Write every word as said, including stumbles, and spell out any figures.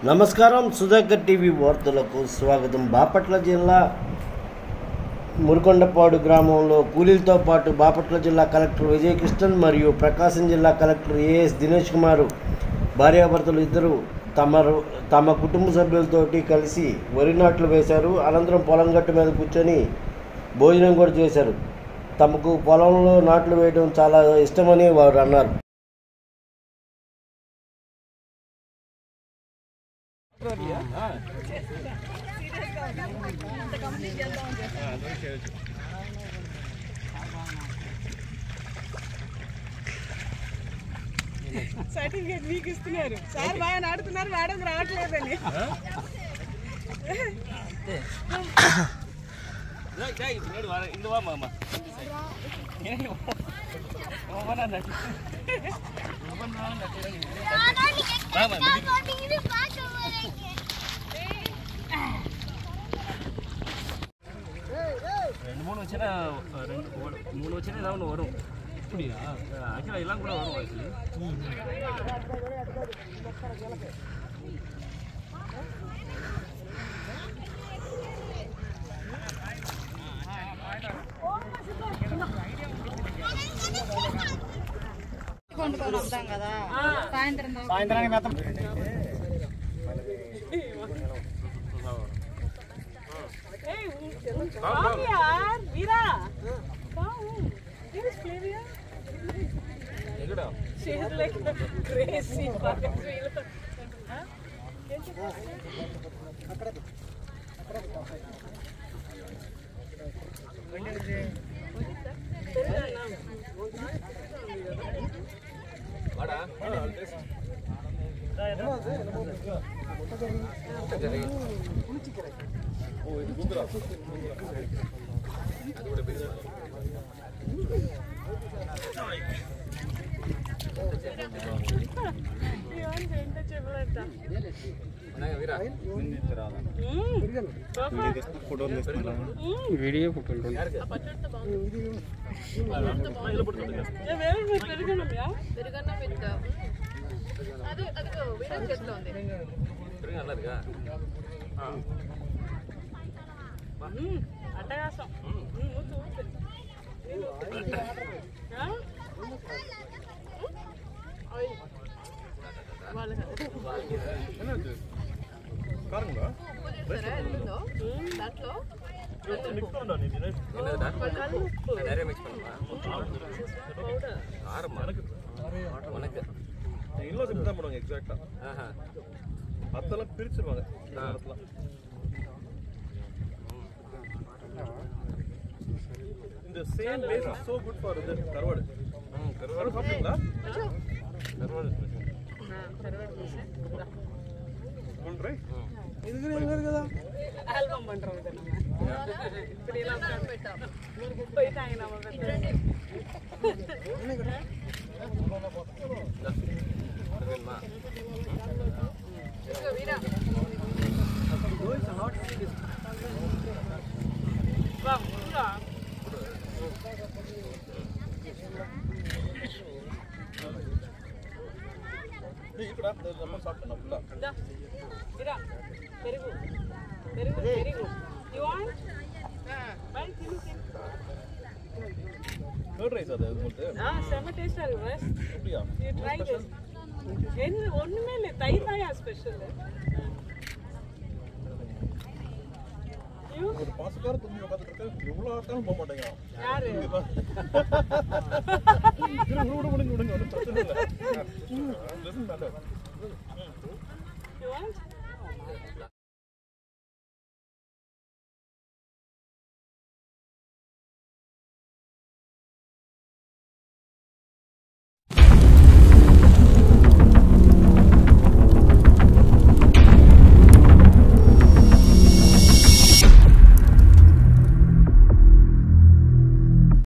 నమస్కారం సుధాకర్ టీవీ వార్తలకు స్వాగతం. బాపట్ల జిల్లా మురుకొండపాడు గ్రామంలో కూలీలతో పాటు బాపట్ల జిల్లా కలెక్టర్ విజయకృష్ణన్ మరియు ప్రకాశం జిల్లా కలెక్టర్ ఏఎస్ దినేష్ కుమార్ భార్యాభర్తలు ఇద్దరు తమ తమ కుటుంబ సభ్యులతోటి కలిసి వరి నాట్లు వేశారు. అనంతరం పొలం గట్టు మీద కూర్చొని భోజనం కూడా చేశారు. తమకు పొలంలో నాట్లు వేయడం చాలా ఇష్టమని వారు అన్నారు. సర్టిఫికేట్ మీకు ఇస్తున్నారు సార్, బాగా నాడుతున్నారు, మేడం రావట్లేదని. ரெண்டு மூணு வச்சுன்னா ரெண்டு மூணு வச்சுன்னா ஏதாவது ஒன்று வரும். அப்படியா? ஆக்சுவலாக எல்லாம் கூட வரும். ஆக்சுவலி కొండుకొని వస్తాం కదా సాయంత్రం సాయంత్రానికి Come yaar, Veera. Come. Here is Flavia. She is like crazy. Huh? Oh, ini gundra. Itu udah bisa. Video ఫోటోలు అట్టగాసం இன்னும் சிம்பிள் தான் பண்ணுவாங்க. எக்ஸாக்டா அதெல்லாம் பிரிச்சிருவாங்க. இந்த same face is so good for the karuvadu. கர்வாடு சாப்பிட்டீங்களா? கர்வாடு கர்வாடு பேச ஒன்றே இது எங்க இருக்குதா ஆல்பம் பண்றோம். இத நம்ம இப்படி எல்லாம் பண்ணிட்டோம். போயிட்டாங்க நம்ம வெட்டறேன். என்ன கட வரவேல்மா இங்க வீரா கோயிஸ் நாட் சீரியஸ். வா வீரா நீ ఇక్కడ நம்ம சாப்பிட்டோம் ஃபுல்லா. Da. Veera. Very good. Very good. Very good. You want? Ah. Bye. Curd rice அது உங்களுக்கு. Ah, செம டேஸ்டா இருக்கு பஸ். அப்படியே. You try this. என்ன ஒண்ணுமே இல்ல, தயிர் தாயா ஸ்பெஷல். You? ஒரு பாஸ்கார துணி உட்கார்ந்துட்டு இருக்க எவ்வளவு ஆட்டாலும் போக மாட்டேங்க. யாரு? விடு விடுங்க விடுங்க ஒன்றும் பிரச்சனை இல்லை. Listen matter. You want?